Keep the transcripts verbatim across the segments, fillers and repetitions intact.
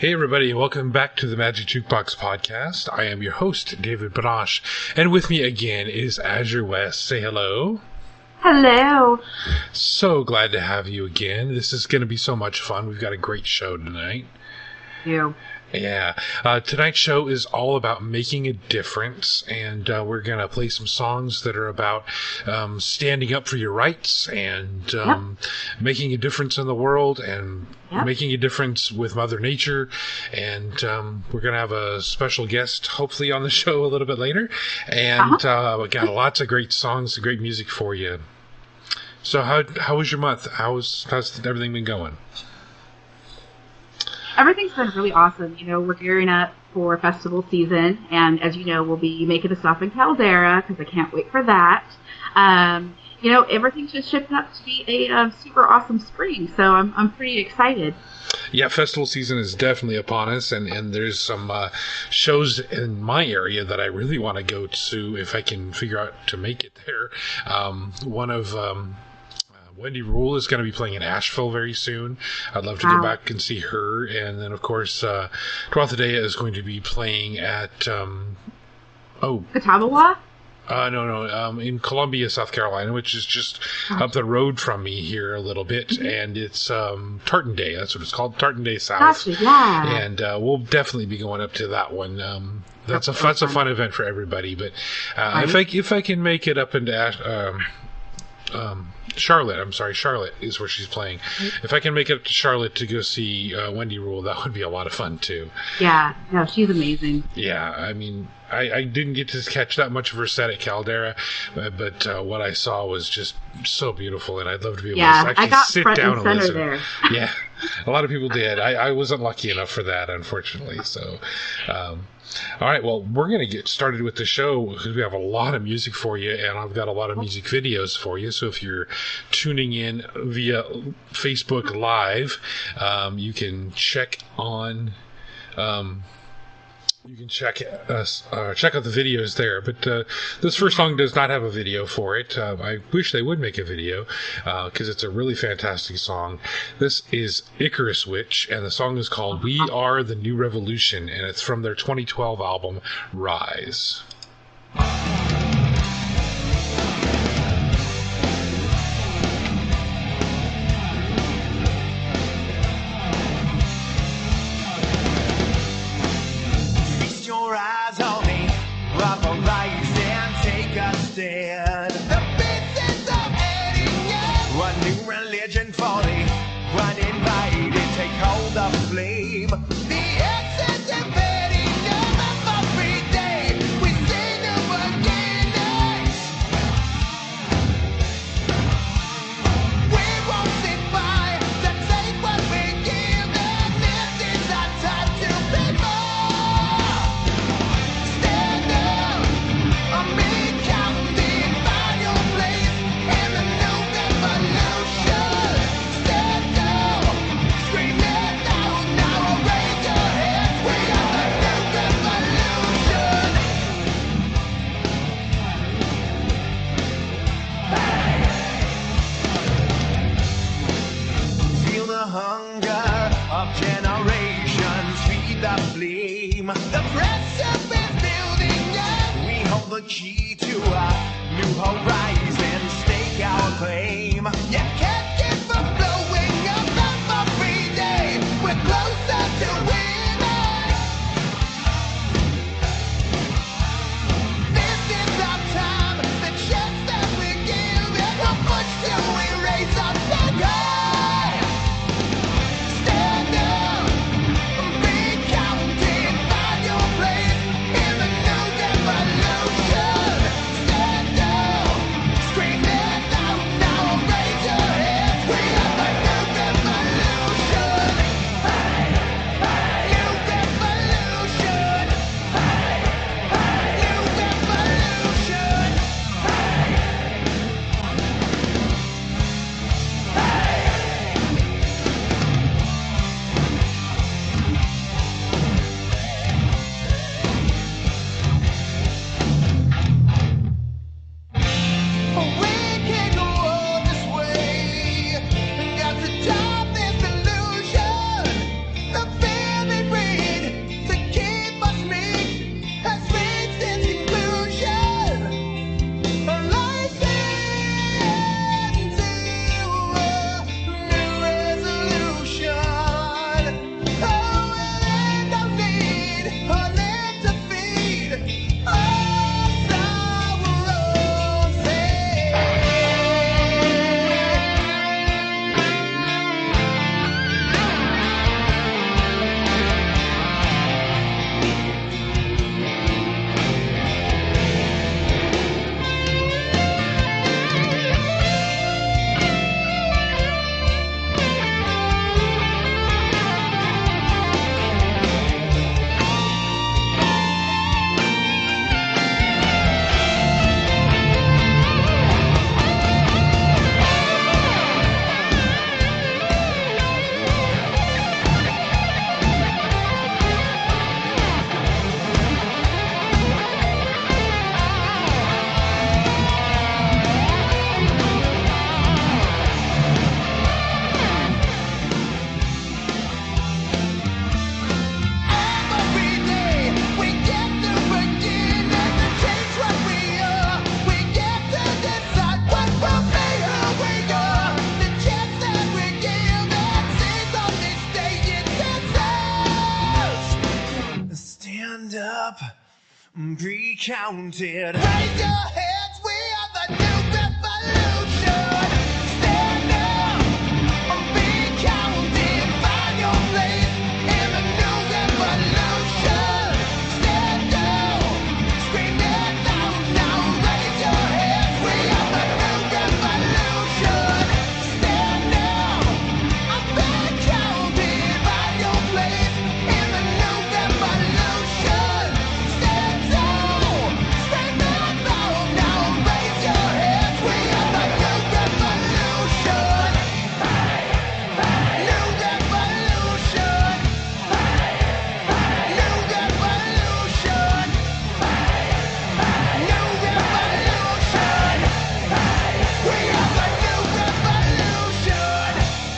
Hey everybody, welcome back to the Magic Jukebox Podcast. I am your host, David Banash, and with me again is Azure West. Say hello. Hello. So glad to have you again. This is going to be so much fun. We've got a great show tonight. You. Yeah. Uh, tonight's show is all about making a difference, and uh, we're going to play some songs that are about um, standing up for your rights and um, yep. making a difference in the world and yep. making a difference with Mother Nature. And um, we're going to have a special guest, hopefully, on the show a little bit later. And uh-huh. uh, we got lots of great songs, great music for you. So how how was your month? How's, how's everything been going? Everything's been really awesome. You know, we're gearing up for festival season, and as you know, we'll be making a stop in Caldera because I can't wait for that. Um, you know, everything's just shaping up to be a uh, super awesome spring, so I'm I'm pretty excited. Yeah, festival season is definitely upon us, and, and there's some uh, shows in my area that I really want to go to if I can figure out to make it there. Um, one of... Um, Wendy Rule is going to be playing in Asheville very soon. I'd love to wow. go back and see her. And then, of course, uh, Dorothea is going to be playing at, um, oh. Catawba? Uh, no, no, um, in Columbia, South Carolina, which is just up the road from me here a little bit. Mm-hmm. And it's um, Tartan Day. That's what it's called, Tartan Day South. Gotcha, yeah. And uh, we'll definitely be going up to that one. Um, that's, that's a that's a fun event for everybody. But uh, right. if I if I can make it up into Ash, um, um, Charlotte, I'm sorry, Charlotte is where she's playing. If I can make it up to Charlotte to go see uh, Wendy Rule, that would be a lot of fun, too. Yeah, no, she's amazing. Yeah, I mean, I, I didn't get to catch that much of her set at Caldera, but, but uh, what I saw was just so beautiful, and I'd love to be able yeah, to actually I got sit front down and, and center listen. There. Yeah, a lot of people did. I, I wasn't lucky enough for that, unfortunately, so... Um, all right, well, we're going to get started with the show because we have a lot of music for you, and I've got a lot of music videos for you. So if you're tuning in via Facebook Live, um, you can check on... Um, You can check us, uh, check out the videos there. But uh, this first song does not have a video for it. Uh, I wish they would make a video because uh, it's a really fantastic song. This is Icarus Witch, and the song is called "We Are the New Revolution," and it's from their twenty twelve album Rise. Stand. The business of ending it. One new religion falling, one invited, take hold of the flame. The essence of ending every day. We say no again. pre-counted. Raise your heads, we are the new revolution. Stand up and be counted. Find your place in the new revolution. Stand up, scream it loud now. Raise your heads, we are the new revolution. Stand up and be counted. Find your place in the new revolution. Stand up, scream it loud now. Raise your heads, we are the new revolution. New revolution. New revolution. New revolution. We are the new revolution.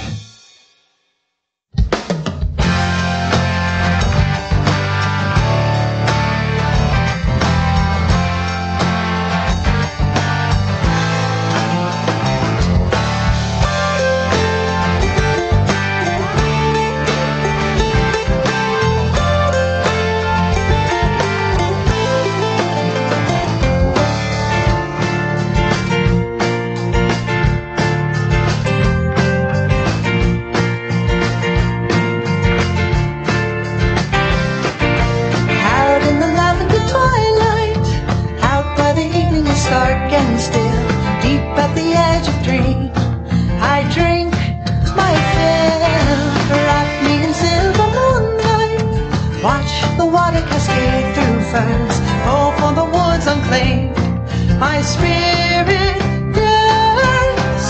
Out in the lavender twilight, out where the evening is stark and still, deep at the edge of dream, I drink my fill. Wrap me in silver moonlight, watch the water cascade through ferns, oh, for the woods unclaimed. My spirit yearns.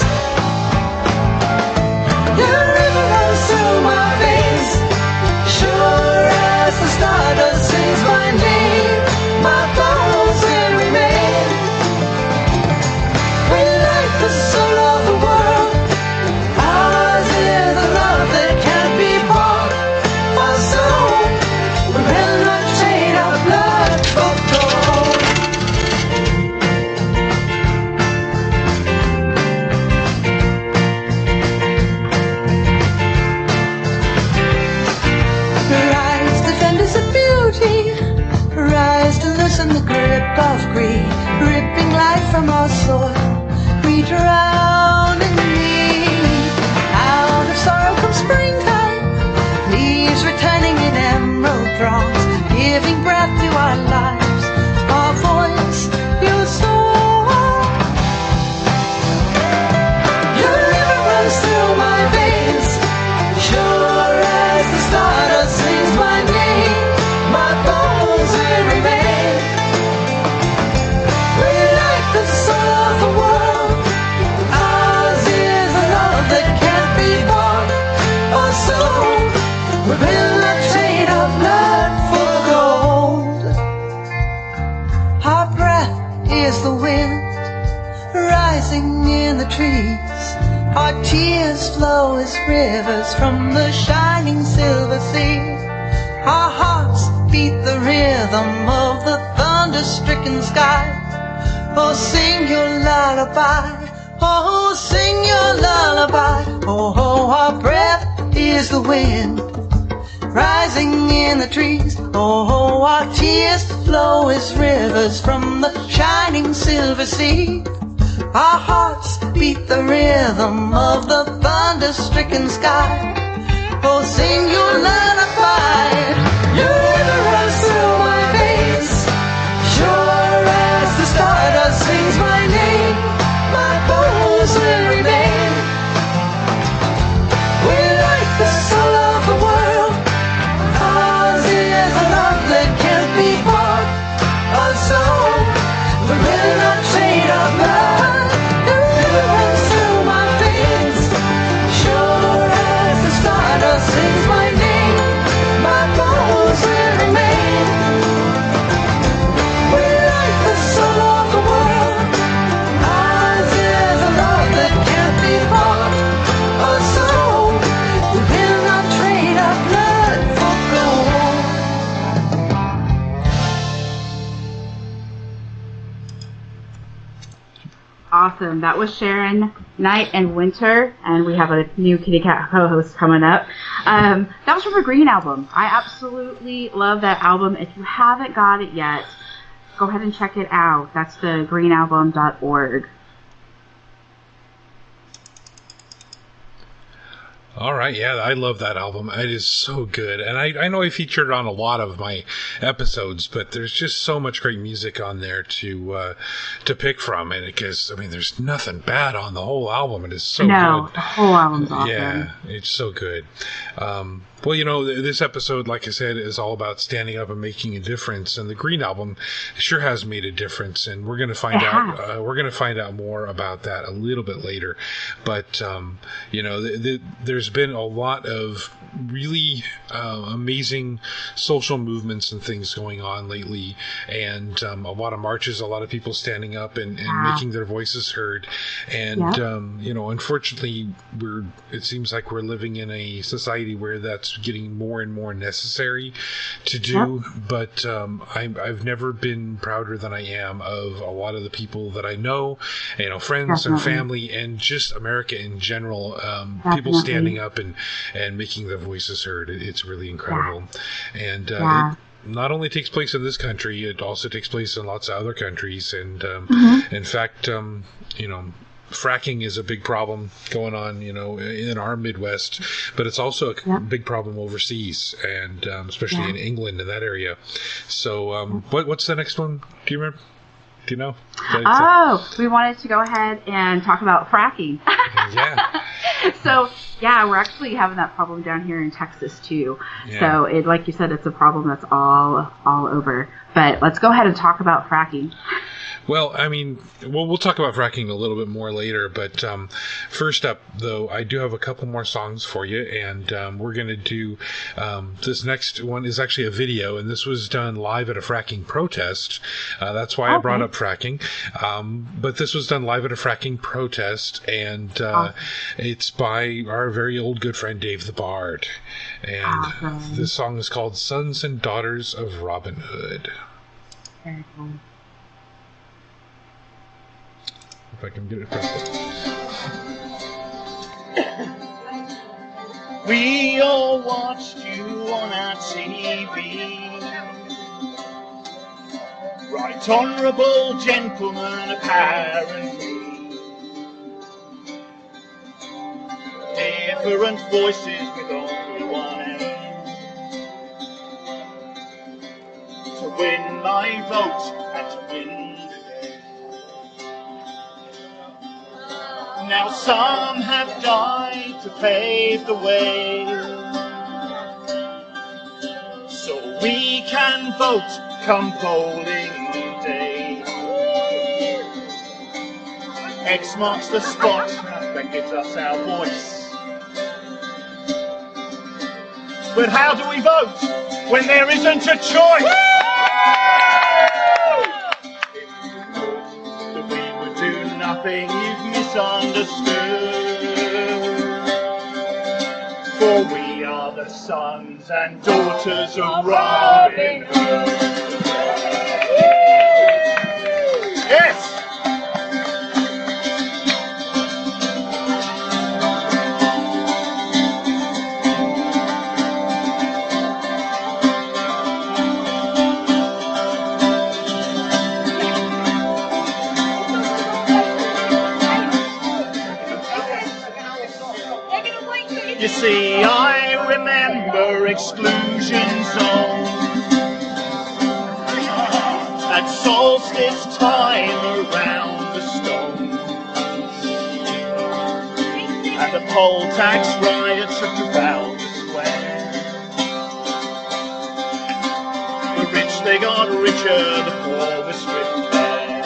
Your river runs through my veins, sure as the stardust sings my name, my bones will remain. We light the soul of the world, ours is a love that can't be bought. Our soul will not trade our blood for gold. Rise, defenders of beauty, rise to loosen the grip of greed, ripping life from our soil. We drown in need. Out of sorrow comes springtime, leaves returning in emerald throngs, giving breath to our lives. Our voice, your song. Your river runs through my veins, sure as the stardust sings my name, my bones will remain. We like the soul of the world, ours is a love that can't be bought. Our soul, we will not trade our blood for gold. Our breath is the wind rising in the trees. Our tears flow as rivers from the shining silver sea. Our hearts beat the rhythm of the thunder-stricken sky. Oh, sing your lullaby. Oh, sing your lullaby. Oh, oh, our breath is the wind rising in the trees. Oh, oh, our tears flow as rivers from the shining silver sea. Our hearts beat the rhythm of the thunder-stricken sky. Oh, sing your lullaby. Your river runs through my veins, sure as the stardust sings my name, my bones will remain. We like the soul of the world, ours is a love that can't be bought. Our soul, we will not trade our blood. The river runs through my veins, sure as the stardust sings my name, my bones will remain. We like the soul of the world, ours is a love that can't be bought. Our soul, we will not trade our blood for gold. Awesome. That was Sharon Night and Winter, and we have a new Kitty Cat co-host coming up. Um, that was from her Green album. I absolutely love that album. If you haven't got it yet, go ahead and check it out. That's the green album dot org. All right, yeah, I love that album. It is so good. And I, I know I featured it on a lot of my episodes, but there's just so much great music on there to uh, to pick from. And because, I mean, there's nothing bad on the whole album. It is so no, good. the whole album's awesome. Yeah, it's so good. Um, well, you know, th- this episode, like I said, is all about standing up and making a difference. And the Green Album sure has made a difference. And we're going to find It out. has. Uh, we're going to find out more about that a little bit later. But um, you know, th- th- there's been a lot of really uh, amazing social movements and things going on lately, and um, a lot of marches, a lot of people standing up and, and Yeah. making their voices heard. And Yeah. um, you know, unfortunately, we're it seems like we're living in a society where that's getting more and more necessary to do. But um, I, I've never been prouder than I am of a lot of the people that I know, you know, friends and Definitely. family, and just America in general. Um, people Definitely. standing up and and making their voices heard. It, it's really incredible. And uh, Yeah. it not only takes place in this country, it also takes place in lots of other countries. And um, Mhm. in fact, um, you know, fracking is a big problem going on, you know, in our Midwest, but it's also a Yeah. big problem overseas, and um, especially Yeah. in England and that area. So, um, what what's the next one? Do you remember? Do you know? Did I- Oh, we wanted to go ahead and talk about fracking. yeah. So, yeah, we're actually having that problem down here in Texas too. Yeah. So, it, like you said, it's a problem that's all all over. But let's go ahead and talk about fracking. Well, I mean, we'll, we'll talk about fracking a little bit more later, but um, first up, though, I do have a couple more songs for you, and um, we're going to do um, this next one is actually a video, and this was done live at a fracking protest. Uh, that's why I brought Okay. up fracking. Um, but this was done live at a fracking protest, and uh, Awesome. it's by our very old good friend Dave the Bard. And Awesome. this song is called Sons and Daughters of Robin Hood. Very cool. If I can get it correctly. We all watched you on our T V. Right honourable gentlemen, apparently. Different voices with only one aim. To win my vote and to win the game. Now some have died to pave the way, so we can vote come polling day. X marks the spot that gives us our voice. But how do we vote when there isn't a choice? That we would do nothing, you've misunderstood. For we are the sons and daughters of Robin Hood. Yes! You see, I remember exclusion zones at solstice time around the stone, and the poll tax riots at Trafalgar Square. The rich, they got richer, the poor were stripped bare.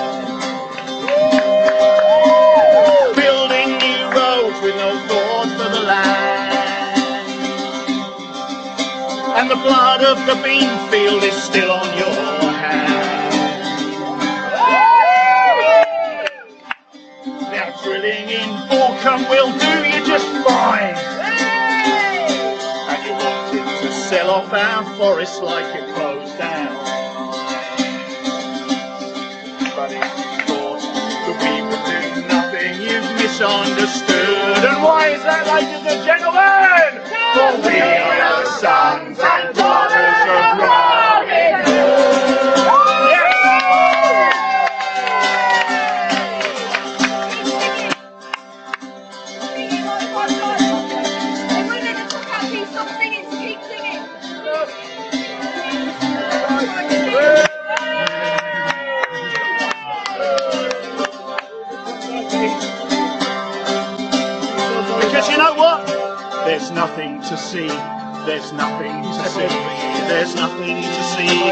Building new roads with no thought for the land. And the blood of the bean field is still on your hand. Now drilling in Borkum will do you just fine. And you wanted to sell off our forests like it closed down. But if you thought that we would do nothing, you've misunderstood. And why is that, ladies and gentlemen? For we are the sons and daughters of Robin Hood. Yes! nothing to see. There's nothing to see. There's nothing to see.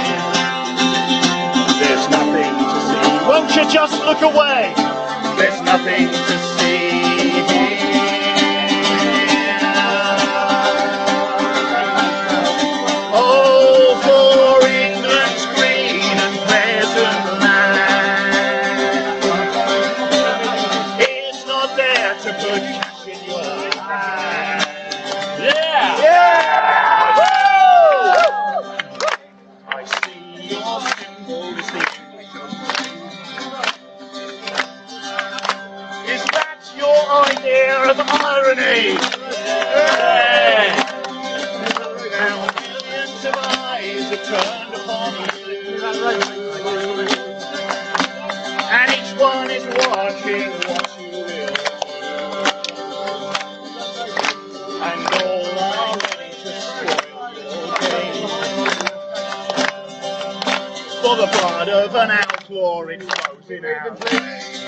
There's nothing to see. Won't you just look away? There's nothing to see. Oh, for England's green and pleasant land. It's not there to put cash in your hand. Yeah! Yeah! Woo! I see your symbols here. Is that your idea of irony? Yeah! Now millions of eyes are turned upon you, and each one is watching what you will do, and all are ready to spoil your game. For the blood of an outlaw it flows in our veins.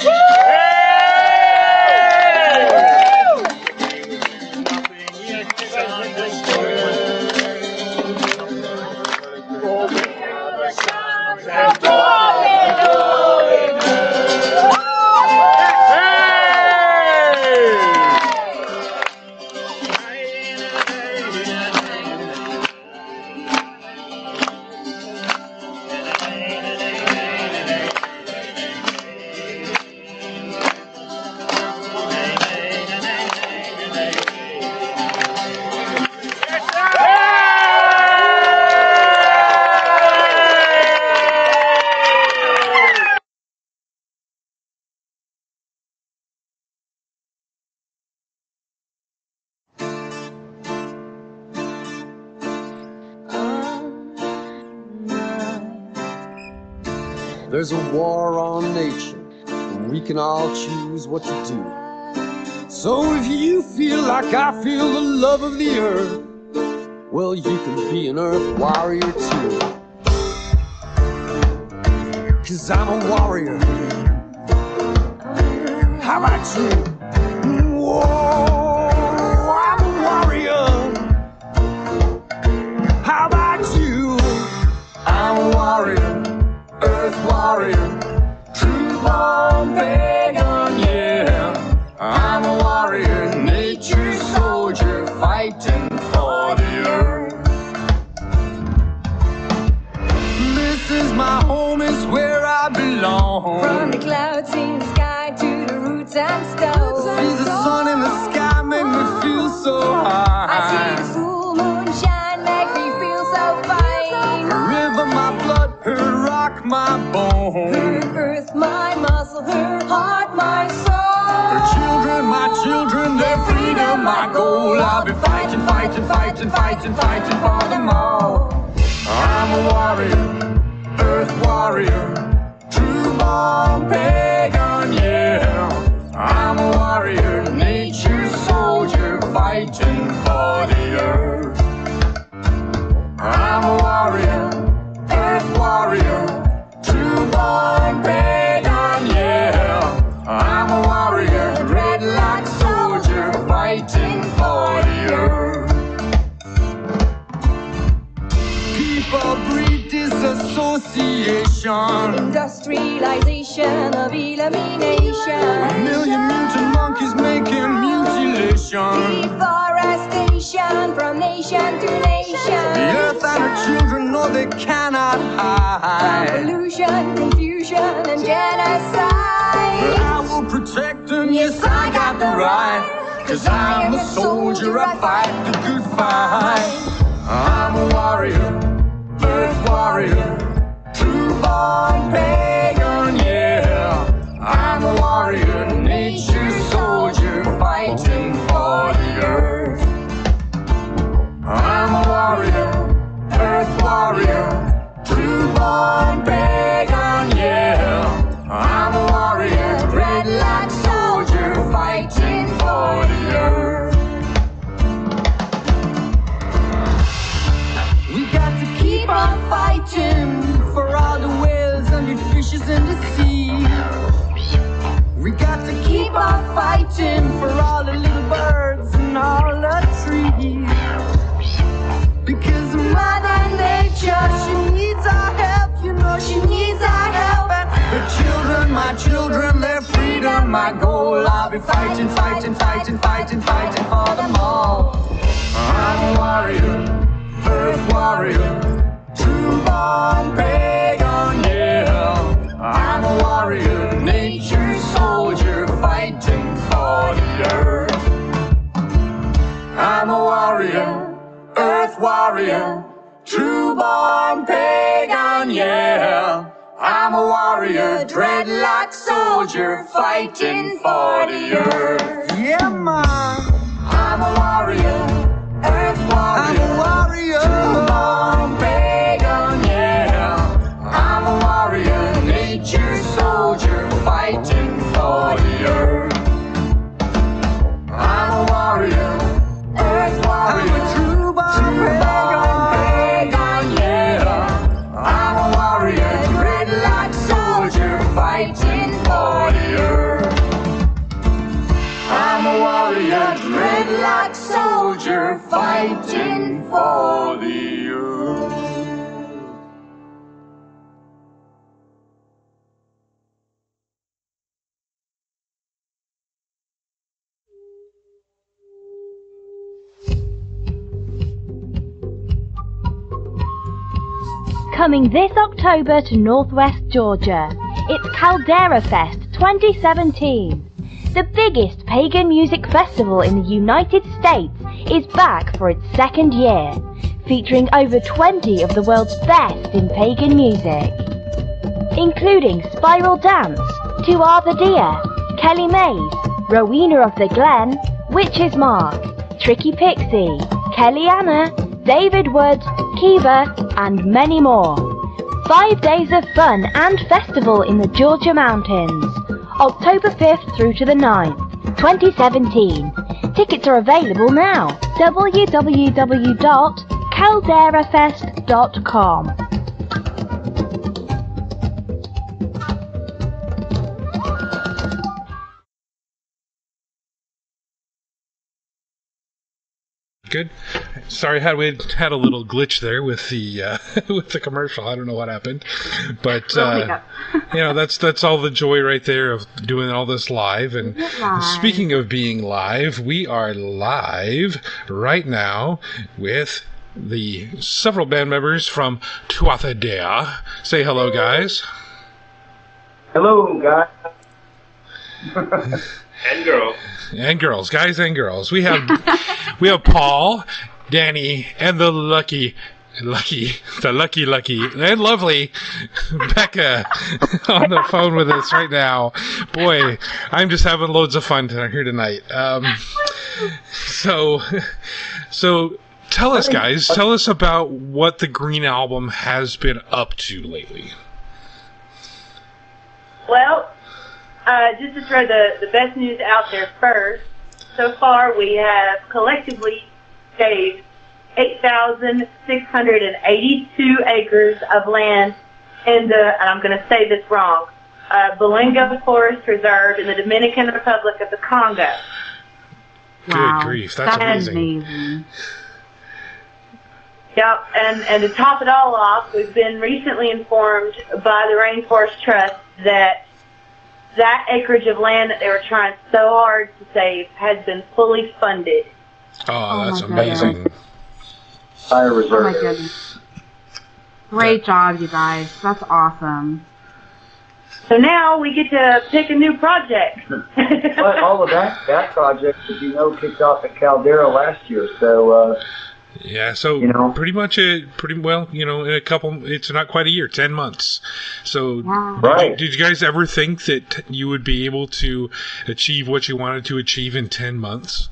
Nothing yet is understood. For we are the sons and daughters. There's a war on nature, and we can all choose what to do. So if you feel like I feel the love of the earth, well, you can be an earth warrior too. Cause I'm a warrior. How about you? Whoa, I'm a warrior. How about you? I'm a warrior. Earth warrior, true born pagan, yeah. I'm a warrior, nature soldier, fighting for the earth. This is my home, it's where I belong. From the clouds in the sky to the roots and stones. See the sun in the sky make me feel so high. I see the full moon shine, make me feel so fine. Her river, my blood, her rock, my bone. Her earth, my muscle, her heart, my soul. Her children, my children, their freedom, my goal. I'll be fighting, fighting, fighting, fighting, fighting for them all. I'm a warrior, earth warrior, true born pagan, yeah. I'm a warrior, nature soldier, fighting for the earth. I'm a warrior, earth warrior, true born pagan, yeah. I'm a warrior, red like soldier, fighting for the earth. People breed disassociation, Industrialization of elimination. a million mutant monkeys making mutilation. Deforestation from nation to nation. The earth and her children know they cannot hide. Pollution, confusion, and But genocide. I will protect them, yes, I got the right. Cause I'm a soldier, I fight the good fight. I'm a warrior, earth warrior, true born pagan, yeah. I'm a warrior, nature soldier, fighting for the earth. I'm a warrior, earth warrior, true born pagan, yeah. I'm a warrior, red like soldier, fighting for the earth. We got to keep on fighting for all the whales and the fishes in the sea. We got to keep on fighting for all the little birds and all the trees. Cause Mother Nature, she needs our help, you know she needs our help. And the children, my children, their freedom, my goal. I'll be fighting, fighting, fighting, fighting, fighting for them all. I'm a warrior, earth warrior, true born pagan, yeah. I'm a warrior, nature's soldier, fighting for the earth. I'm a warrior, earth warrior, true born pagan, yeah. I'm a warrior, dreadlock soldier, fighting for the earth. Yeah, man. I'm a warrior, earth warrior, I'm a warrior, true born pagan, yeah. I'm a warrior, nature's soldier, fighting for the earth. I'm a warrior, earth warrior, I'm a true born pagan, yeah. I'm a warrior, dreadlock soldier, fighting for the earth. I'm a warrior, dreadlock soldier, fighting for the earth. Coming this October to Northwest Georgia, it's Caldera Fest twenty seventeen. The biggest pagan music festival in the United States is back for its second year, featuring over twenty of the world's best in pagan music, including Spiral Dance, Two Are the Deer, Kelly Mays, Rowena of the Glen, Witch's Mark, Tricky Pixie, Kelly Anna, David Wood, Kiva, and many more. Five days of fun and festival in the Georgia Mountains, October fifth through to the ninth, twenty seventeen. Tickets are available now. w w w dot caldera fest dot com. Good. Sorry, had we had a little glitch there with the uh, with the commercial. I don't know what happened, but uh, you know that's that's all the joy right there of doing all this live. And live. Speaking of being live, we are live right now with the several band members from Tuatha Dea. Say hello, guys. Hello, guys. And girl. And girls, guys and girls. We have we have Paul, Danny, and the lucky, lucky, the lucky, lucky, and lovely Becca on the phone with us right now. Boy, I'm just having loads of fun here tonight. Um, so, so tell us, guys, tell us about what the Green Album has been up to lately. Well, uh, just to throw the, the best news out there first, so far we have collectively saved eight thousand six hundred eighty-two acres of land in the, and I'm going to say this wrong, uh, Balengo Forest Reserve in the Dominican Republic of the Congo. Good grief, that's That is amazing. amazing. Yep, and, and to top it all off, we've been recently informed by the Rainforest Trust that that acreage of land that they were trying so hard to save has been fully funded. Oh, that's Oh my amazing. goodness. Fire Oh my reserve. goodness. Great job, you guys. That's awesome. So now we get to pick a new project. But all of that, that project, as you know, kicked off at Caldera last year. So, uh, Yeah, so You know? pretty much a pretty well, you know, in a couple, it's not quite a year, ten months. So, Wow. Right. did you guys ever think that you would be able to achieve what you wanted to achieve in ten months?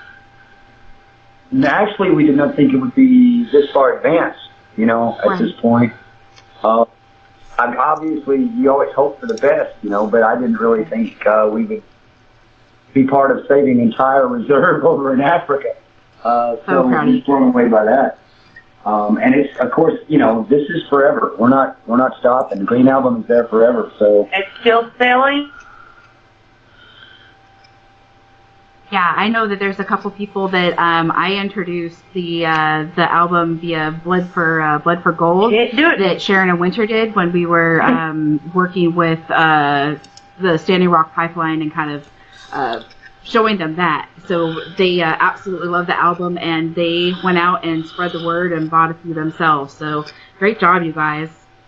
and actually, we did not think it would be this far advanced, you know, at Right. this point. Uh, I obviously, you always hope for the best, you know, but I didn't really think uh, we would be part of saving entire reserve over in Africa. Uh, so So proud we're of you. just blown away by that. Um, and it's, of course, you know, this is forever. We're not, we're not stopping. The Green Album is there forever. So It's still sailing. Yeah, I know that there's a couple people that um, I introduced the uh, the album via Blood for uh, Blood for Gold that Sharon and Winter did when we were um, working with uh, the Standing Rock Pipeline and kind of uh, showing them that. So they uh, absolutely love the album, and they went out and spread the word and bought a few themselves. So great job, you guys.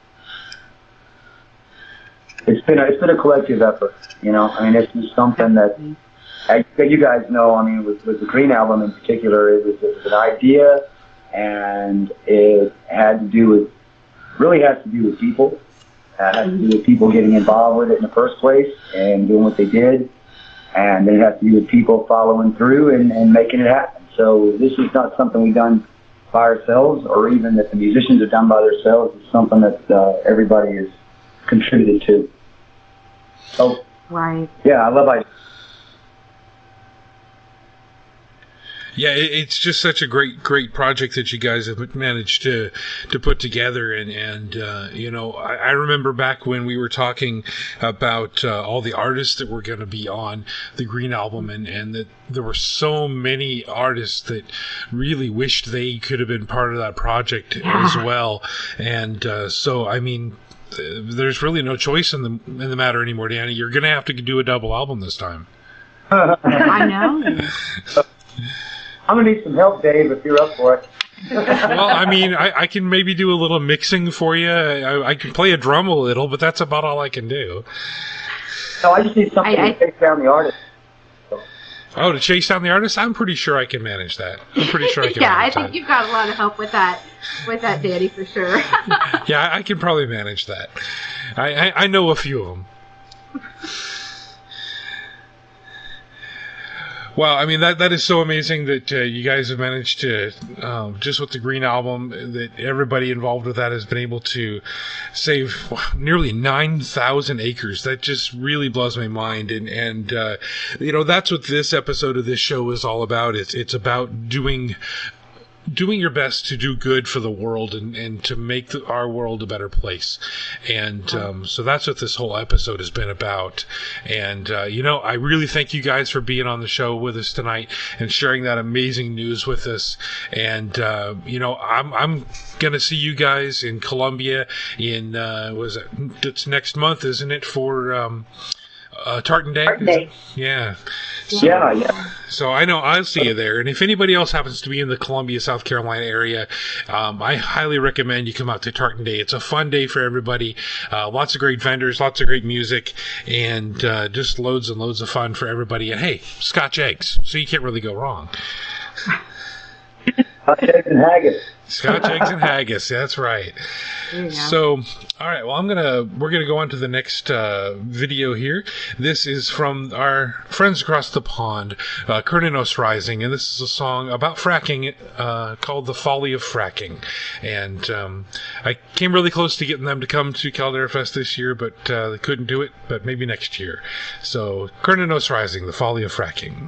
It's been a, it's been a collective effort, you know. I mean, it's just something that, as you guys know, I mean, with, with the Green Album in particular, it was, it was an idea, and it had to do with, really has to do with people. It has to do with people getting involved with it in the first place and doing what they did, and then it has to do with people following through and, and making it happen. So this is not something we've done by ourselves, or even that the musicians have done by themselves. It's something that uh, everybody has contributed to. Oh, right. Yeah, I love it. Yeah, it, it's just such a great, great project that you guys have managed to to put together, and and uh, you know, I, I remember back when we were talking about uh, all the artists that were going to be on the Green Album, and and that there were so many artists that really wished they could have been part of that project Yeah. as well, and uh, so I mean. There's really no choice in the in the matter anymore, Danny. You're going to have to do a double album this time. I know. I'm going to need some help, Dave, if you're up for it. Well, I mean, I, I can maybe do a little mixing for you. I, I can play a drum a little, but that's about all I can do. No, I just need something I, I, to take down the artist. Oh, to chase down the artist? I'm pretty sure I can manage that. I'm pretty sure I can yeah, I manage think that. you've got a lot of help with that, with that, Danny, for sure. Yeah, I can probably manage that. I, I, I know a few of them. Well, I mean, that that is so amazing that uh, you guys have managed to, um, just with the Green Album, that everybody involved with that has been able to save nearly nine thousand acres. That just really blows my mind. And, and uh, you know, that's what this episode of this show is all about. It's, it's about doing... doing your best to do good for the world and, and to make the, our world a better place. And um, so that's what this whole episode has been about. And, uh, you know, I really thank you guys for being on the show with us tonight and sharing that amazing news with us. And, uh, you know, I'm, I'm going to see you guys in Columbia in, uh, was it, it's next month, isn't it, for... Um, Uh, Tartan Day? Tartan Day. Yeah. So, Yeah, yeah. So I know I'll see you there. And if anybody else happens to be in the Columbia, South Carolina area, um, I highly recommend you come out to Tartan Day. It's a fun day for everybody. Uh, lots of great vendors, lots of great music, and uh, just loads and loads of fun for everybody. And hey, Scotch eggs, so you can't really go wrong. Scotch eggs and haggis. Scotch eggs and haggis. That's right. There you go. So, all right. Well, I'm gonna we're gonna go on to the next uh, video here. This is from our friends across the pond, uh, Kerninos Rising, and this is a song about fracking uh, called "The Folly of Fracking." And um, I came really close to getting them to come to Caldera Fest this year, but uh, they couldn't do it. But maybe next year. So, Kerninos Rising, "The Folly of Fracking."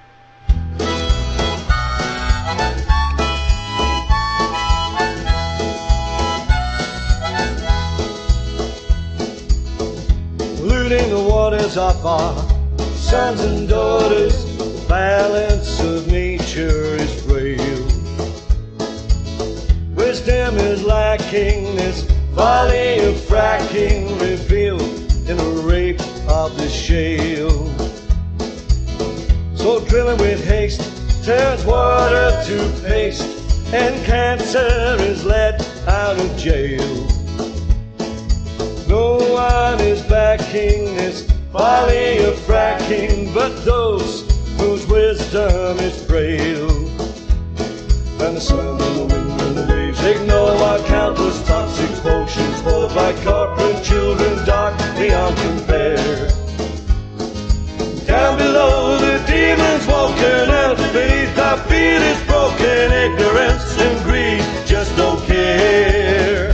Polluting the waters of our sons and daughters, the balance of nature is frail. Wisdom is lacking, this folly of fracking revealed in the rape of the shale. So drilling with haste turns water to paste, and cancer is let out of jail. No one is backing this folly of fracking but those whose wisdom is frail. And the sun and the wind and the waves ignore our countless toxic potions, followed by corporate children dark beyond compare. Down below the demons woken out, beneath our feet is broken ignorance and greed just don't care.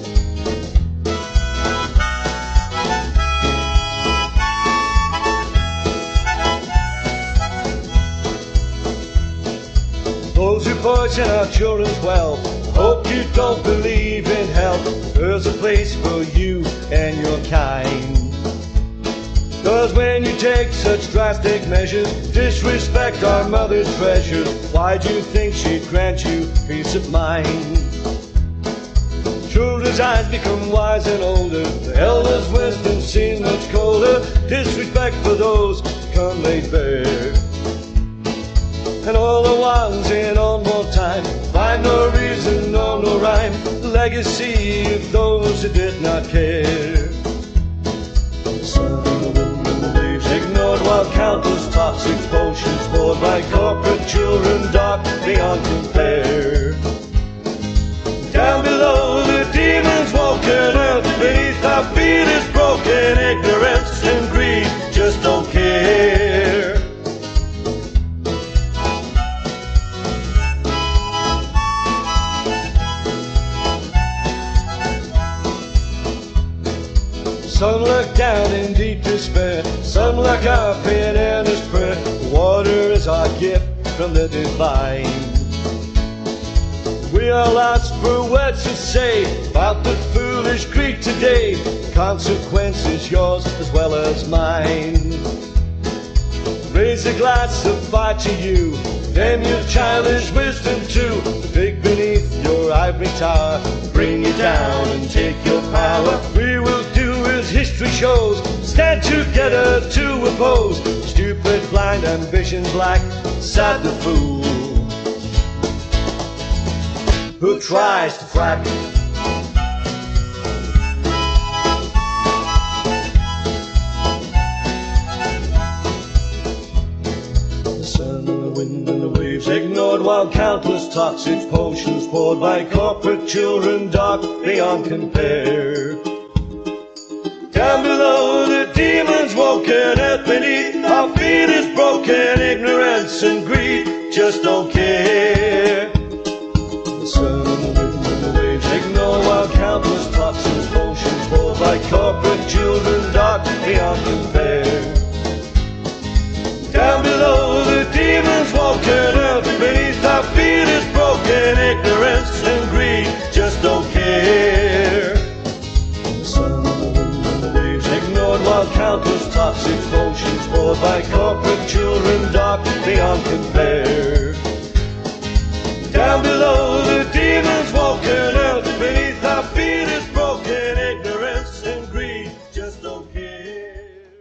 Those who poison our children's wealth, hope you don't believe in hell. There's a place for you and your kind. The 'Cause when you take such drastic measures, disrespect our mother's treasures, why do you think she'd grant you peace of mind? Children's eyes become wise and older, the elders' wisdom seems much colder, disrespect for those come laid bare. And all the ones in on more time find no reason nor no rhyme, the legacy of those who did not care. The sun and the wind and the waves ignored, while countless toxic potions poured by corporate children dark beyond compare. Down below the demons woken, earth beneath our feet is broken, ignorance and greed just don't care. Some look down in deep despair, some look up in earnest prayer. Water is our gift from the divine. We are lost for words to say about the foolish greed today. Consequences yours as well as mine. Raise a glass of fire to you, and your childish wisdom too. The pig beneath your ivory tower, bring you down and take your power. We will do as history shows, stand together to oppose stupid, blind ambitions like sad the fool who tries to frack. The sun and the wind and the waves ignored, while countless toxic potions poured by corporate children dark beyond compare. Down below the demons woken, earth beneath our feet is broken, ignorance and greed just don't care. The sun and the wind and the waves ignore, while countless toxic potions poured by corporate children dark beyond compare. Down below the demons woken, earth beneath our feet is broken, ignorance and greed just don't care. The sun and the wind and the waves ignored, while countless toxic potions poured by corporate children dark beyond compare. Down below the demons woken, earth beneath our feet is broken, ignorance and greed just don't care.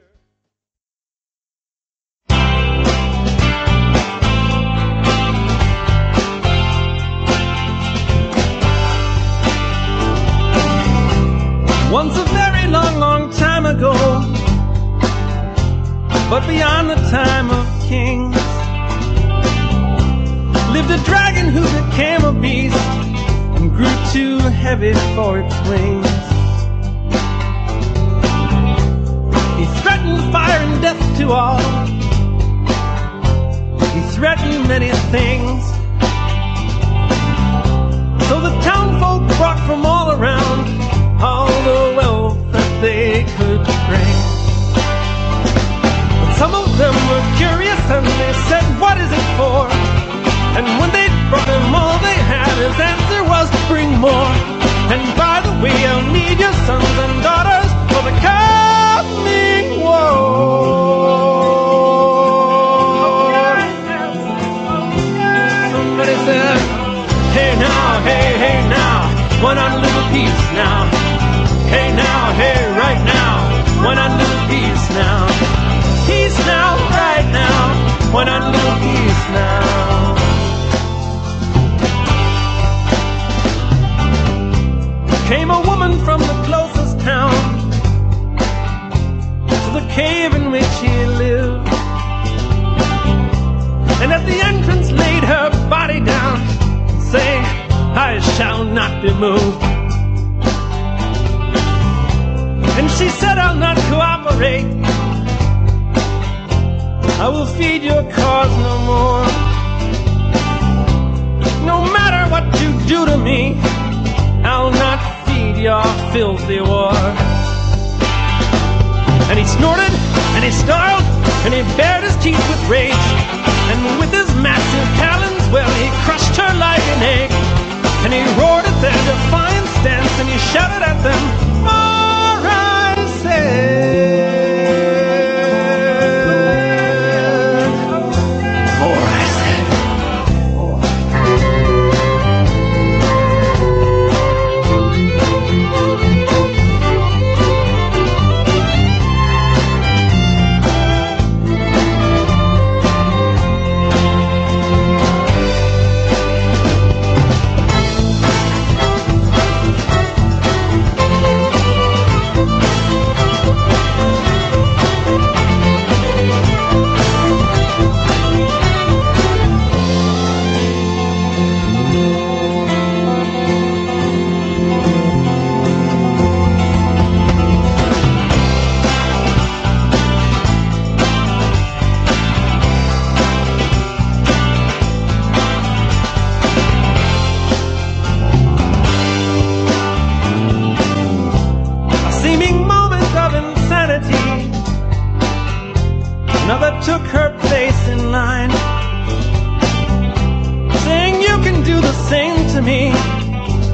Once a very long, long time ago, but beyond the time of kings, lived a dragon who became a beast and grew too heavy for its wings. He threatened fire and death to all. He threatened many things. So the townfolk brought from all around all the wealth that they could bring. But some of them were curious and they said, what is it for? And when they brought him all they had, his answer was, bring more. And by the way, I'll need your sons and daughters for the coming war. Somebody said, hey now, hey, hey now, one on little piece now. Hey now, hey right now, one on little piece now. Peace now, right now, one on little piece now. Came a woman from the closest town to the cave in which he lived, and at the entrance laid her body down, saying, I shall not be moved. And she said, I'll not cooperate, I will feed your cause no more. No matter what you do to me, I'll not feed your filthy war. And he snorted, and he snarled, and he bared his teeth with rage, and with his massive talons, well, he crushed her like an egg. And he roared at their defiant stance, and he shouted at them, more I say.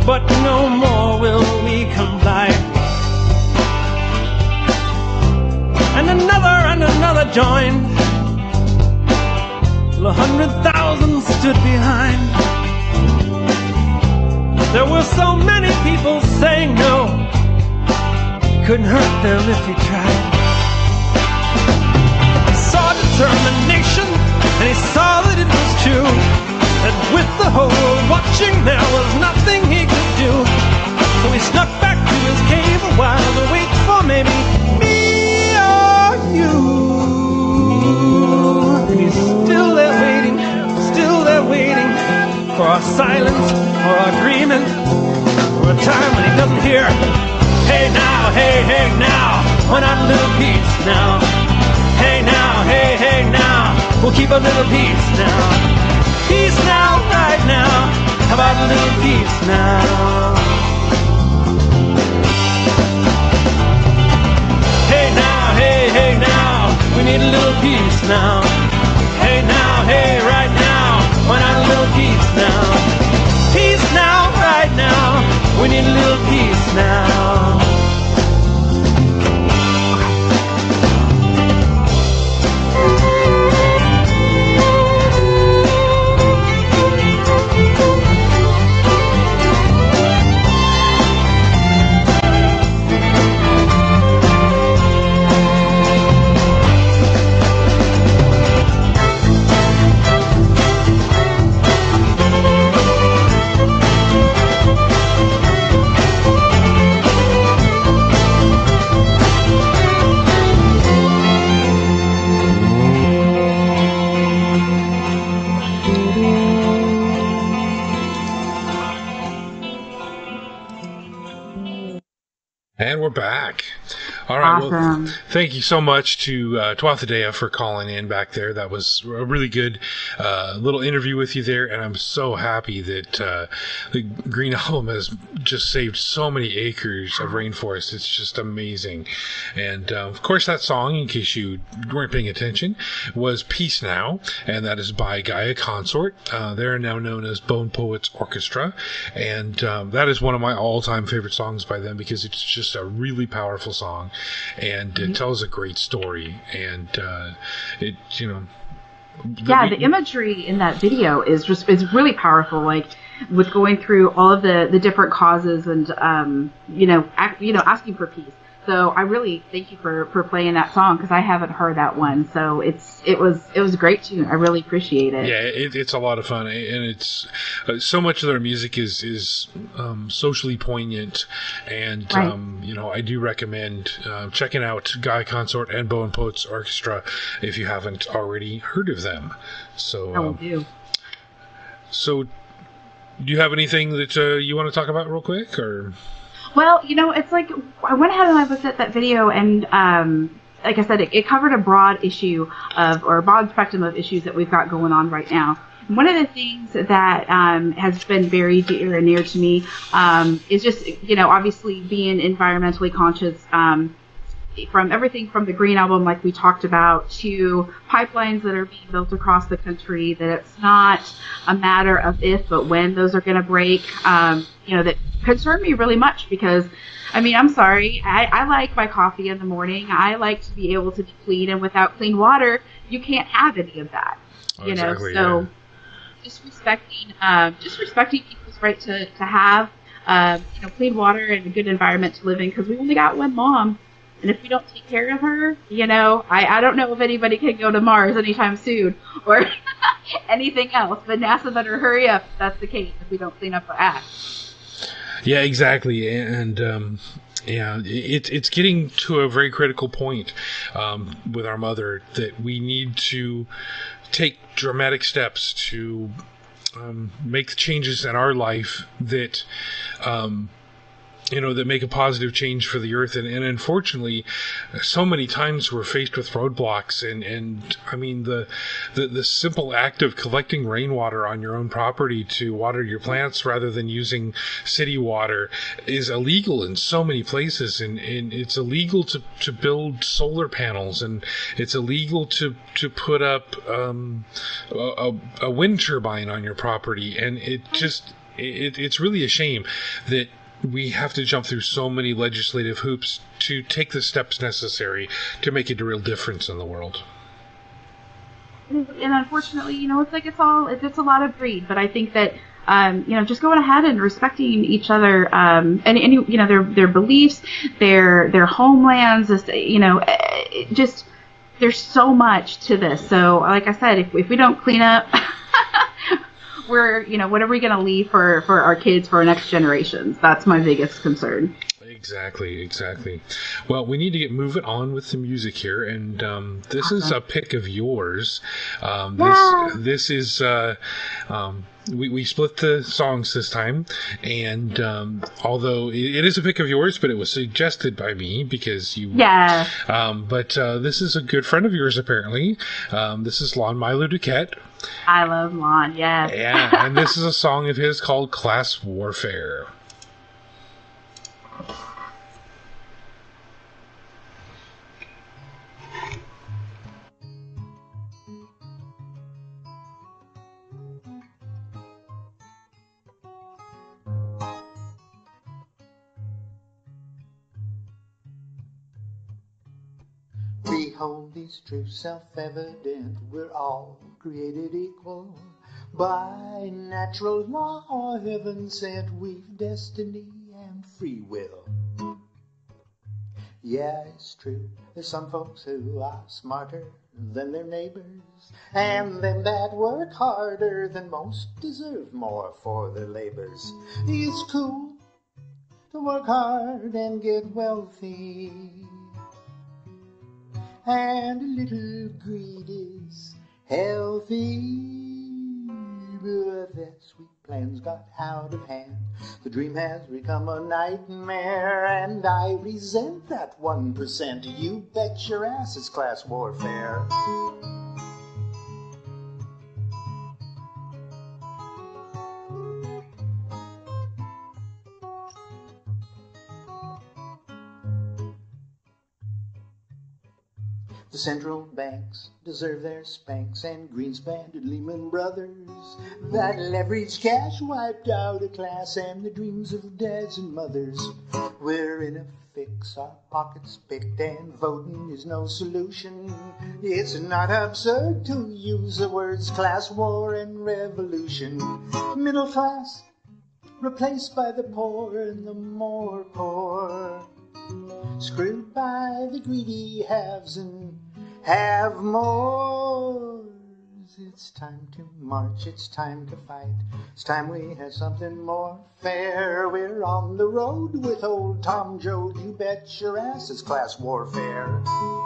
but no more will we comply. And another and another joined, till a hundred thousand stood behind. There were so many people saying no, couldn't hurt them if he tried. He saw determination, and he saw that it was true, that with the whole world watching there was nothing he could do. So he snuck back to his cave a while to wait for maybe me or you. And he's still there waiting, still there waiting for our silence, for our agreement, for a time when he doesn't hear. Hey now, hey, hey now, why not a little peace now? Hey now, hey, hey now, we'll keep a little peace now. Peace now, right now, how about a little peace now? Hey now, hey, hey now, we need a little peace now. Hey now, hey, right now, why not a little peace now? Peace now, right now, we need a little peace now. And we're back. All right. Awesome. Well, thank you so much to uh, Tuathidea for calling in back there. That was a really good uh, little interview with you there, and I'm so happy that uh, the Green Album has just saved so many acres of rainforest. It's just amazing. And uh, of course, that song, in case you weren't paying attention, was Peace Now, and that is by Gaia Consort. Uh, they're now known as Bone Poets Orchestra, and um, that is one of my all-time favorite songs by them because it's just a really powerful song. And it tells a great story, and uh, it, you know, yeah, the imagery in that video is just is really powerful. Like with going through all of the, the different causes and um, you know, act, you know, asking for peace. So I really thank you for, for playing that song because I haven't heard that one. So it's it was it was a great tune. I really appreciate it. Yeah, it, it's a lot of fun, and it's uh, so much of their music is is um, socially poignant, and Right. um, you know, I do recommend uh, checking out Gaia Consort and Bone Poets Orchestra if you haven't already heard of them. So I will um, do. so do you have anything that uh, you want to talk about real quick, or? Well, you know, it's like I went ahead and I looked at that video, and um, like I said, it, it covered a broad issue of, or a broad spectrum of issues that we've got going on right now. And one of the things that um, has been very dear and near to me um, is just, you know, obviously being environmentally conscious. Um, from everything from the Green Album, like we talked about, to pipelines that are being built across the country, that it's not a matter of if, but when those are going to break, um, you know, that concern me really much because, I mean, I'm sorry, I, I like my coffee in the morning. I like to be able to be clean, and without clean water, you can't have any of that, Oh, you know, exactly, so yeah. just respecting, um, just respecting people's right to, to have, um, you know, clean water and a good environment to live in, because we only got one mom. And if we don't take care of her, you know, I, I don't know if anybody can go to Mars anytime soon or anything else. But NASA better hurry up if that's the case, if we don't clean up our act. Yeah, exactly, and um, yeah, it, it's getting to a very critical point um, with our mother that we need to take dramatic steps to um, make the changes in our life that. Um, you know, that make a positive change for the earth. And, and unfortunately, so many times we're faced with roadblocks. And, and I mean, the, the the simple act of collecting rainwater on your own property to water your plants rather than using city water is illegal in so many places. And, and it's illegal to, to build solar panels. And it's illegal to, to put up um, a, a wind turbine on your property. And it just... it, it's really a shame that we have to jump through so many legislative hoops to take the steps necessary to make a real difference in the world. And unfortunately, you know, it's like it's all it's, it's a lot of greed. But I think that um, you know, just going ahead and respecting each other um, and, and you know their their beliefs, their their homelands, just, you know, it just there's so much to this. So, like I said, if if we don't clean up, we're you know what are we going to leave for for our kids, for our next generations? That's my biggest concern. Exactly, exactly. Well, we need to get moving on with the music here, and um, this awesome. is a pick of yours. Um, this yeah. this is uh, um, we we split the songs this time, and um, although it, it is a pick of yours, but it was suggested by me because you. Yeah. Um, but uh, this is a good friend of yours, apparently. Um, this is Lon Milo Duquette. I love Lon. Yeah. Yeah, and this is a song of his called "Class Warfare." Behold these truths self-evident, we're all created equal. By natural law, heaven sent, we've destiny and free will. Yeah, it's true, there's some folks who are smarter than their neighbors, and them that work harder than most deserve more for their labors. It's cool to work hard and get wealthy, and a little greed is healthy. But that sweet plan's got out of hand. The dream has become a nightmare, and I resent that one percent. You bet your ass it's class warfare. The central banks deserve their spanks, and Greenspan did Lehman Brothers. That leveraged cash wiped out a class and the dreams of dads and mothers. We're in a fix, our pockets picked, and voting is no solution. It's not absurd to use the words class war and revolution. Middle class replaced by the poor, and the more poor screwed by the greedy haves and have more. It's time to march, it's time to fight, it's time we had something more fair. We're on the road with old Tom Joad, you bet your ass it's class warfare.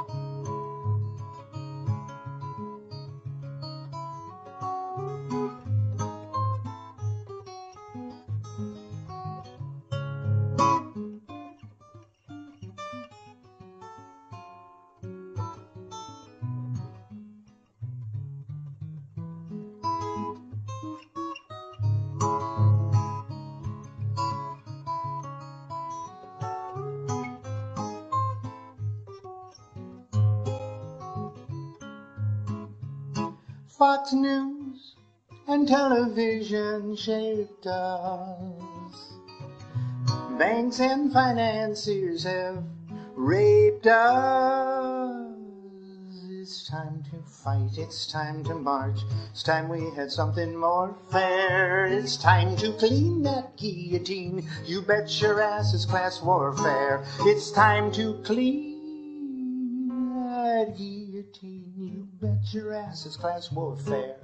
Fox News and television shaped us. Banks and financiers have raped us. It's time to fight, it's time to march, it's time we had something more fair. It's time to clean that guillotine, you bet your ass it's class warfare. It's time to clean that guillotine, you bet your ass it's class warfare.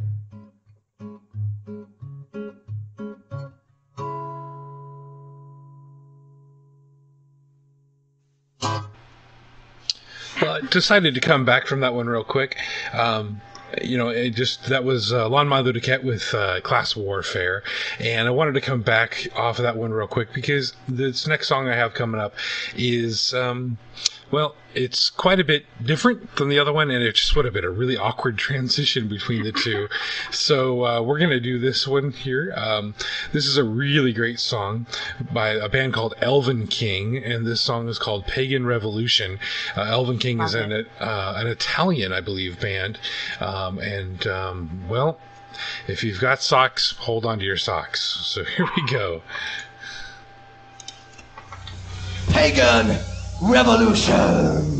Well, I decided to come back from that one real quick. Um, you know, it just that was uh, Lon Milo Duquette with uh, Class Warfare, and I wanted to come back off of that one real quick because this next song I have coming up is, um, well, it's quite a bit different than the other one, and it just would have been a really awkward transition between the two. So uh, we're going to do this one here. Um, this is a really great song by a band called Elven King, and this song is called Pagan Revolution. Uh, Elven King is an, uh, an Italian, I believe, band, um, and, um, well, if you've got socks, hold on to your socks. So here we go. Pagan Revolution.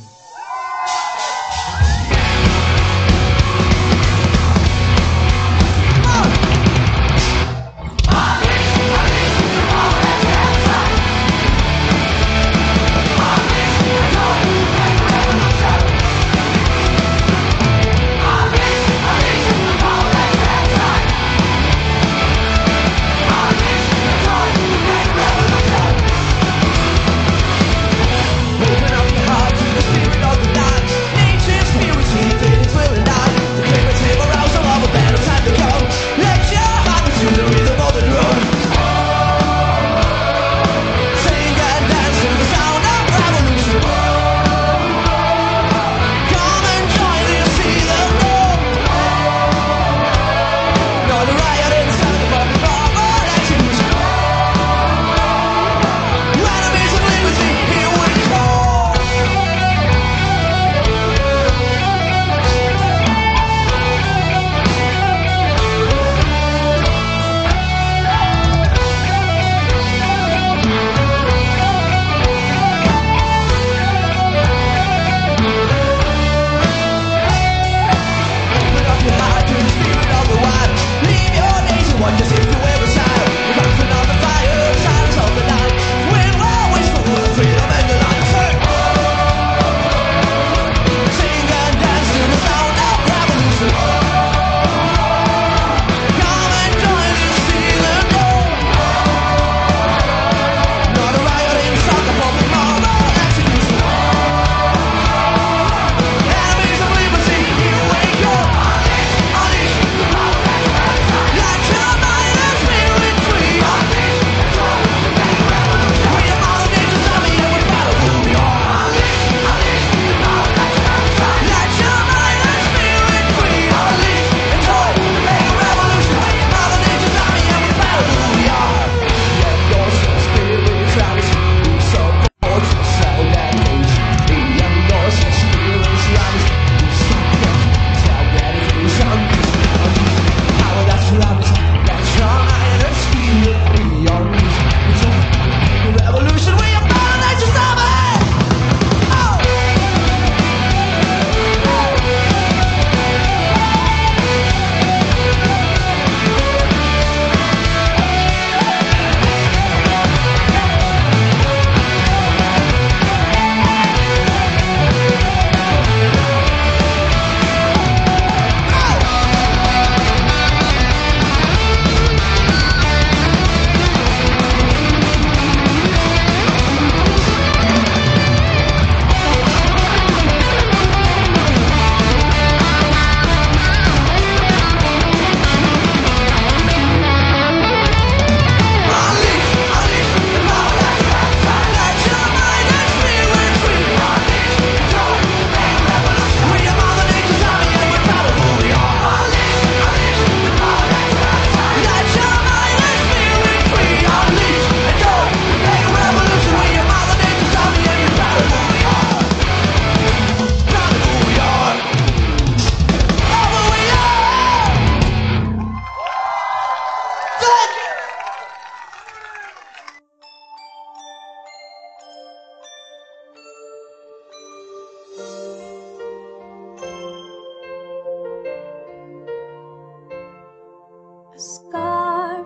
Scarf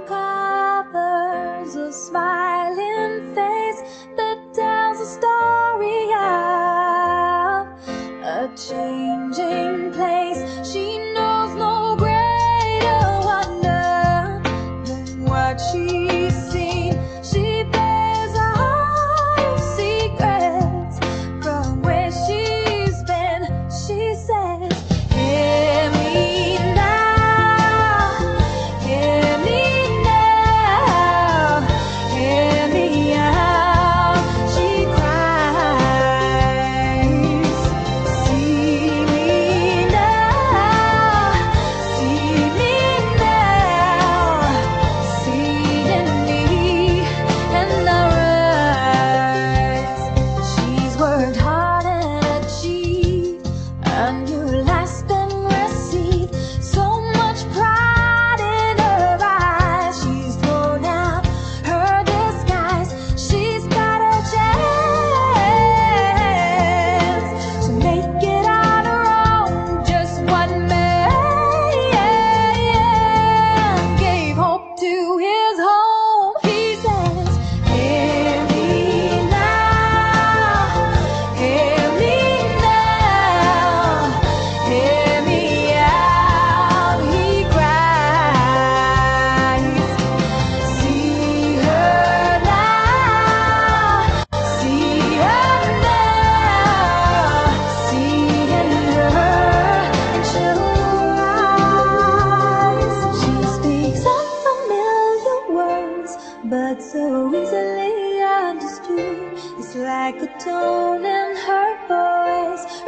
uncovers a smiling face that tells a story of a changing place. She knows no greater wonder than what she's seen. She bears a heart of secrets from where she's been. She says, "Hear me now, hear me now, hear me out." She cries, "See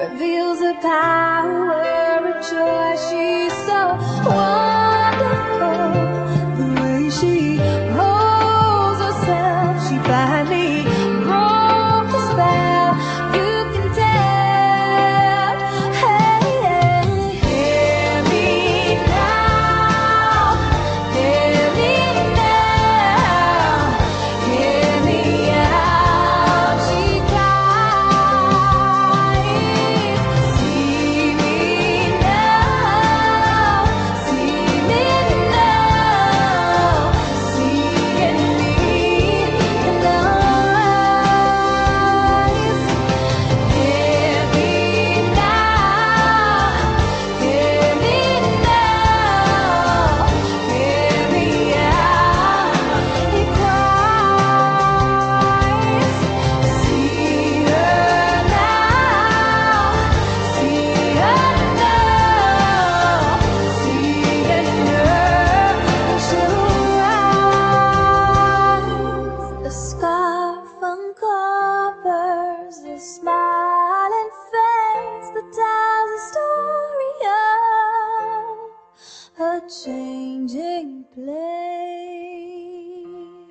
reveals the power of joy. She's so wonderful, the way she holds herself. She finally broke the spell. You can tell. Hey, hear me now, hear me now, hear me out. She cries. See me now, see me now, seeing me in the eyes. Hear me now, hear me now, hear me out. He cries. See her now, see her now, seeing her, she'll rise. The scarf uncovers the smiling face that tells the story of a changing place.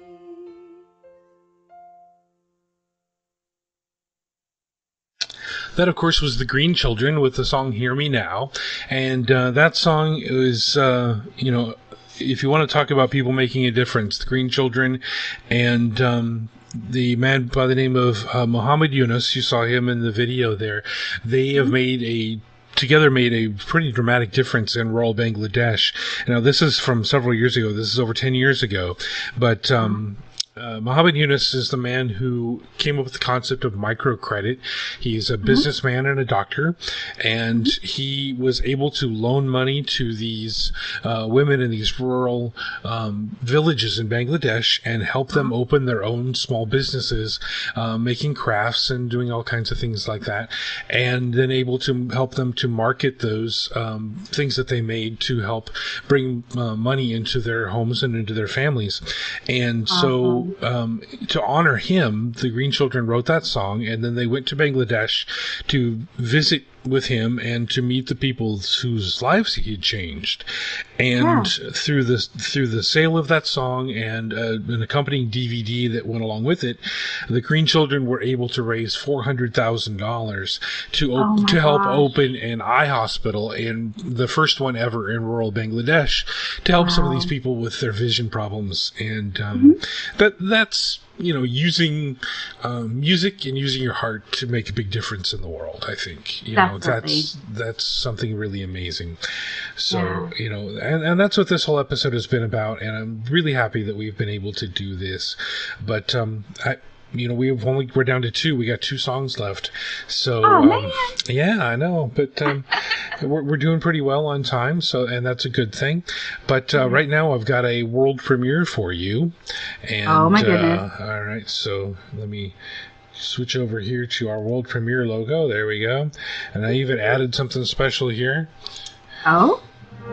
That, of course, was the Green Children with the song Hear Me Now. And uh, that song is, uh, you know, if you want to talk about people making a difference, the Green Children and um, the man by the name of uh, Muhammad Yunus, you saw him in the video there, they have made a together made a pretty dramatic difference in rural Bangladesh. Now, this is from several years ago. This is over ten years ago. But um, uh, Muhammad Yunus is the man who came up with the concept of microcredit. He's a businessman and a doctor, and he was able to loan money to these uh, women in these rural um, villages in Bangladesh and help them open their own small businesses, uh, making crafts and doing all kinds of things like that, and then able to help them to market those um, things that they made to help bring uh, money into their homes and into their families. And so um, to honor him, the Green Children wrote that song, and then they went to Bangladesh to visit with him and to meet the people whose lives he had changed. And through the through the sale of that song and uh, an accompanying D V D that went along with it, the Green Children were able to raise four hundred thousand dollars to op- Oh my to help gosh. open an eye hospital, and the first one ever in rural Bangladesh, to help some of these people with their vision problems. And um, that that's you know, using um, music and using your heart to make a big difference in the world. I think you know Definitely. that's that's something really amazing. So Yeah. you know, and, and that's what this whole episode has been about. And I'm really happy that we've been able to do this. But um, I. You know, we've only we're down to two. We got two songs left, so Oh, um, man. yeah, I know, but um, we're we're doing pretty well on time, so and that's a good thing. But uh, right now, I've got a world premiere for you, and Oh, my goodness. Uh, all right, so let me switch over here to our world premiere logo. There we go, and I even added something special here. Oh?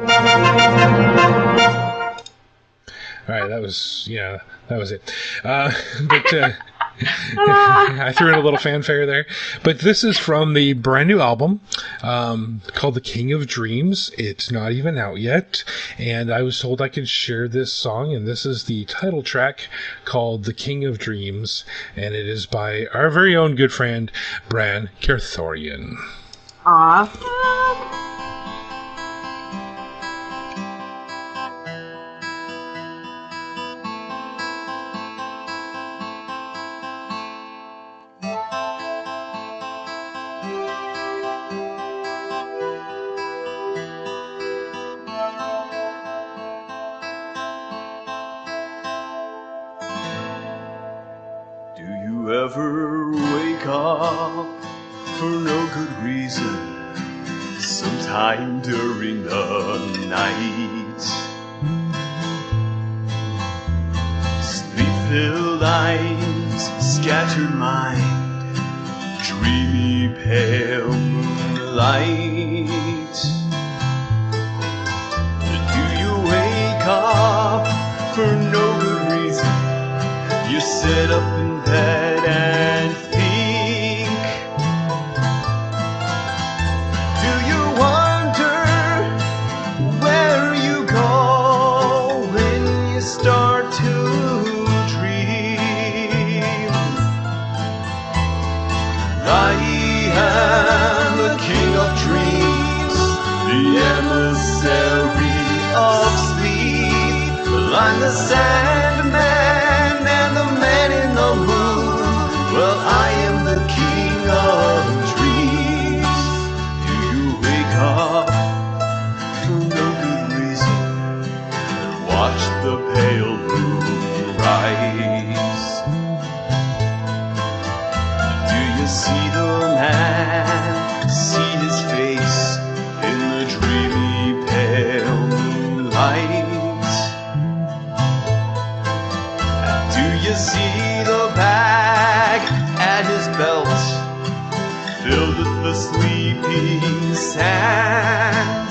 All right, that was yeah, that was it. Uh, but uh, I threw in a little fanfare there. But this is from the brand new album um, called "The King of Dreams." It's not even out yet, and I was told I could share this song, and this is the title track called "The King of Dreams," and it is by our very own good friend Bran Kerthorian. Awesome. Do you ever wake up for no good reason? Sometime during the night, sleep-filled eyes, scattered mind, dreamy pale moonlight. Do you wake up for no good reason? You sit up in bed and think I'm the Sandman and the man in the moon. Well, I am the king of dreams. Do you wake up for no good reason and watch the pale moon rise? Do you see the man, see his face in the dreamy pale moonlight? Do you see the bag at his belt filled with the sleeping sand?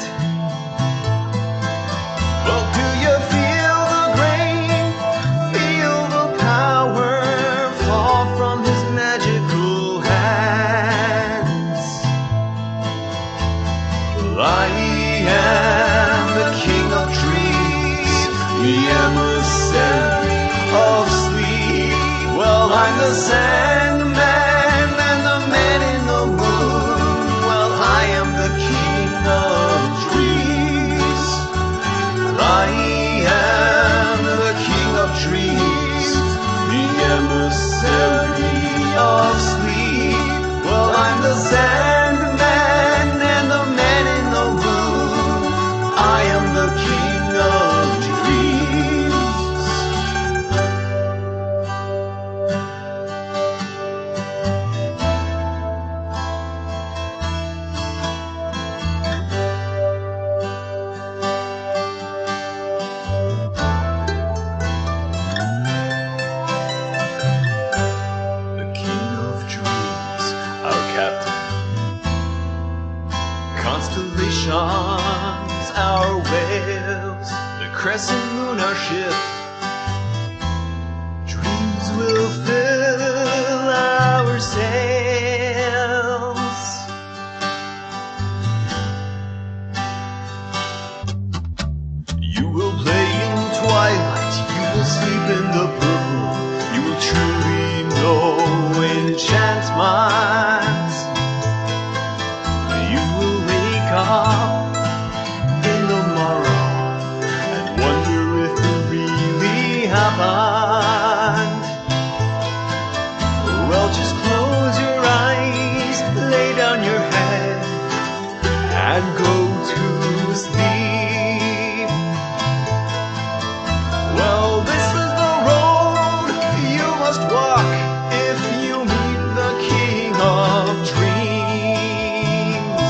Well, do you feel the grain, feel the power fall from his magical hands? Well, I am the king of dreams, the emissary of sleep. Well, I'm the Sandman and the man in the moon. Well, I am the king of dreams. I am the king of dreams, the emissary of sleep. Well, I'm the Sandman and the man in the moon. I am the king of dreams. The king of dreams, our captain. Constellations, our whales. The crescent moon, our ship. Dreams will fill our sails. You will play in twilight, you will sleep in the purple. You will truly know enchantment. You will wake up in the morrow and wonder if it really happened. Well, just close your eyes, lay down your head, and go to sleep. Well, this is the road you must walk if you meet the king of dreams.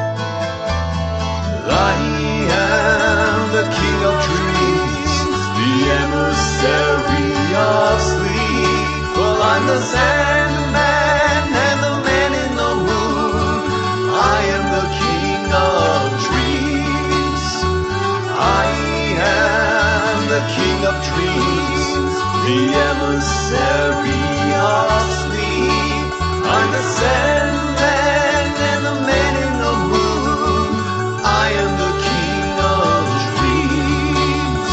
I am the king of dreams, the emissary of sleep. Well, I'm the Sandman and the man in the moon. I am the king of dreams. I am the king of dreams, the emissary of sleep. I'm the Sandman and the man in the moon. I am the king of dreams.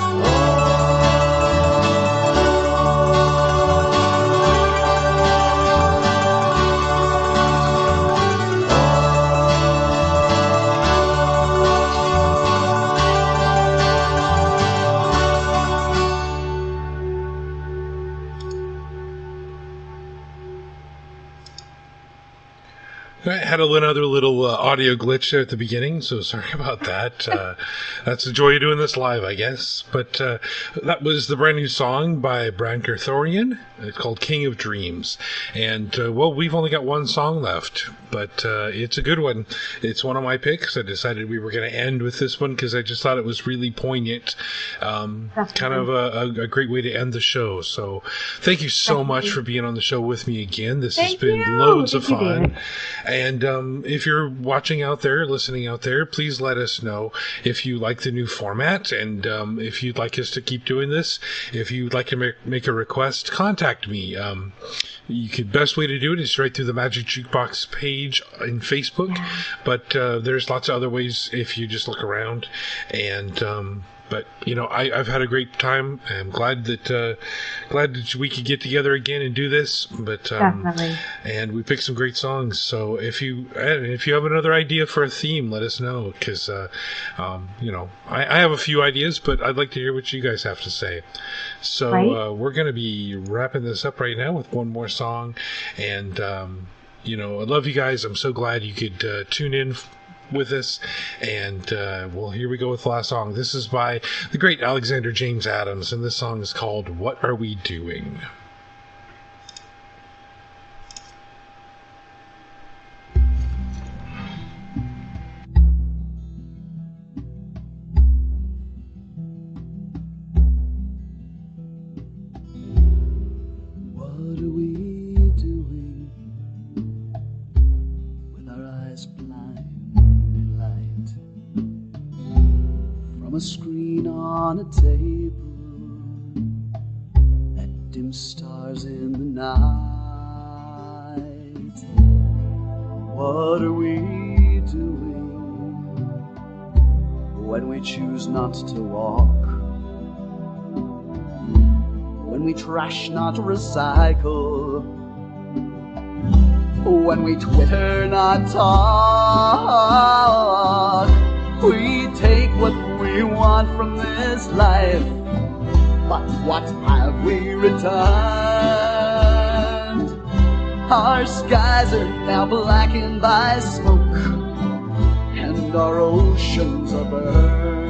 I had another little uh, audio glitch there at the beginning, so sorry about that. Uh, that's the joy of doing this live, I guess. But uh, that was the brand new song by Branker Thorian. It's called King of Dreams. And, uh, well, we've only got one song left, but uh, it's a good one. It's one of my picks. I decided we were going to end with this one because I just thought it was really poignant. Um, kind of a, a, a great way to end the show. So thank you so Thank much you. for being on the show with me again. This Thank has been you. loads of Thank you, fun. David. And um, if you're watching out there, listening out there, please let us know if you like the new format and um, if you'd like us to keep doing this. If you'd like to make, make a request, contact me. Um, you could best way to do it is right through the Magic Jukebox page in Facebook, but uh, there's lots of other ways if you just look around. And um, but you know, I, I've had a great time. I'm glad that uh, glad that we could get together again and do this. But um, Definitely. and we picked some great songs. So if you if you have another idea for a theme, let us know, because uh, um, you know, I, I have a few ideas, but I'd like to hear what you guys have to say. So Right. uh, we're going to be wrapping this up right now with one more song, and um, you know, I love you guys. I'm so glad you could uh, tune in f- with us, and uh, well, here we go with the last song. This is by the great Alexander James Adams, and this song is called "What Are We Doing?" What are we doing with our eyes blind in light from a screen on a table that dims stars in the night? What are we doing when we choose not to walk? When we trash, not recycle. When we Twitter, not talk. We take what we want from this life, but what have we returned? Our skies are now blackened by smoke, and our oceans are burned.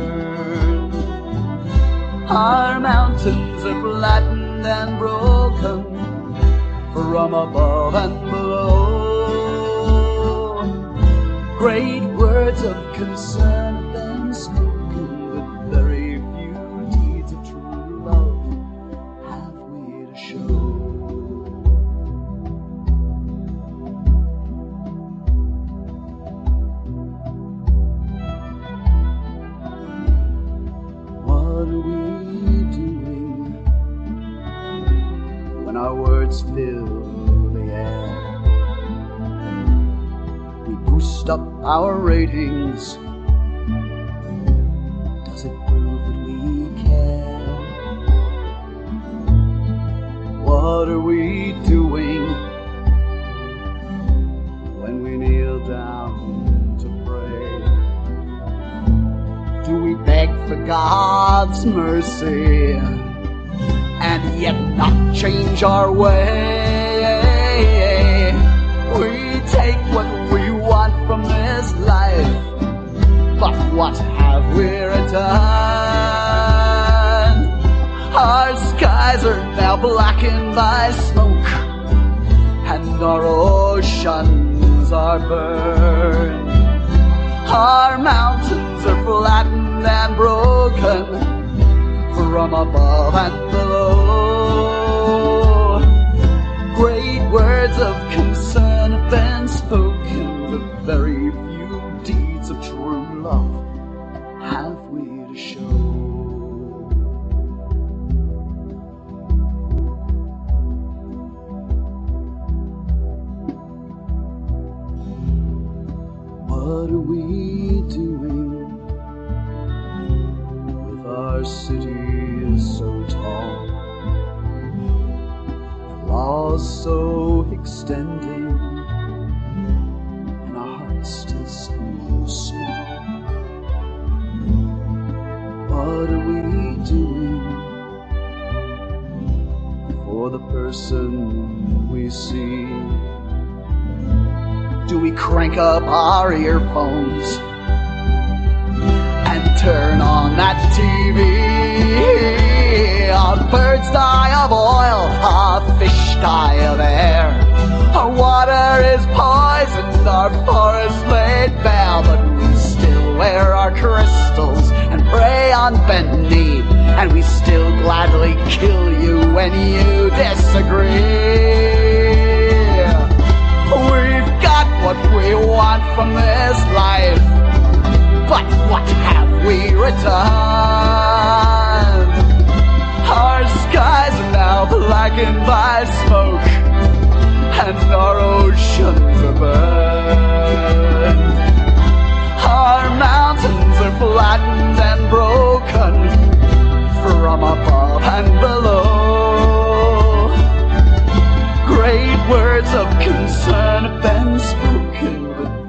Our mountains are flattened and broken from above and below. Great words of concern have been spoken, but very few deeds of true love have we to show. What are we doing when our words fill the air? We boost up our ratings. Does it prove that we care? What are we doing when we kneel down to pray? Do we beg for God's mercy and yet not change our way? We take what we want from this life, but what have we returned? Our skies are now blackened by smoke, and our oceans are burned. Our mountains are flattened and broken from above and below. Great words of concern have been spoken, but very few deeds of true love have we to show. What are we doing with our cities so tall, laws so extending, and our hearts still so small? What are we doing for the person we see? Do we crank up our earphones and turn on that T V? Our birds die of oil, our fish die of air. Our water is poisoned, our forests laid bare, but we still wear our crystals and pray on bent knee, and we still gladly kill you when you disagree. We've got what we want from this life, but what have we returned? Our skies are now blackened by smoke, and our oceans are burned. Our mountains are flattened and broken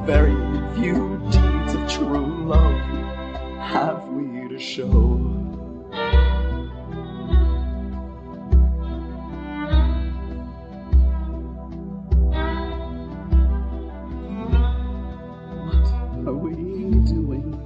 very few deeds of true love have we to show. What are we doing?